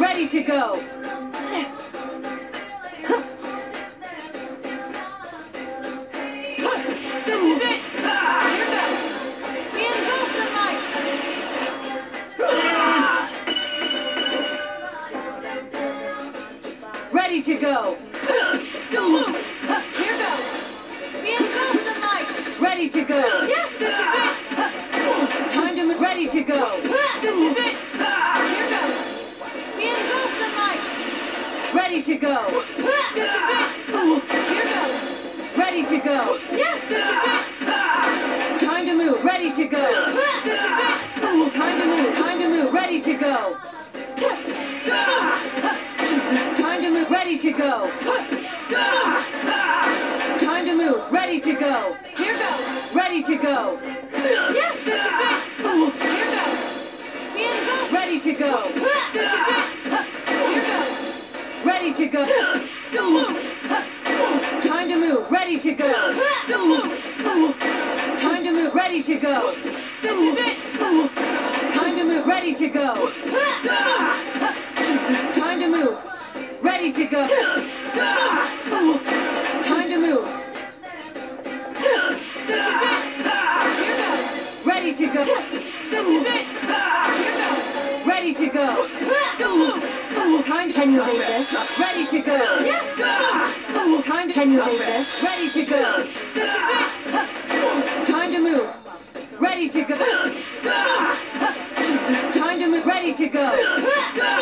Ready to go. This is it. Here goes. We engulf the light. Ready to go. Don't move. Here goes. We engulf the light. Ready to go. Yes, this is it. Time to move. Ready to go. This is it. Here goes. We engulf the light. Ready to go. This is it. Here goes. Ready to go. Yes, this is it. Time to move. Ready to go. This is it. Time to move. Time to move. Ready to go. Time to move. Ready to go. Time to move. Ready to go. Here goes. Ready to go. Yes, this is it. Here goes. We engulf. Ready to go. This is it. Here goes. Ready to go. Don't move. Time to move. Ready to go. Don't move. Time to move. Ready to go. This is it. Time to move. Ready to go. Time to move. Ready to go. Time to move. This is it. Here goes. Ready to go. This is it. Here goes. Ready to go. Don't move. Time. Can you hold this? Ready to go. Time. Can you hold this? Ready to go. This is it. Time to move. Ready to go. Time to move. Ready to go.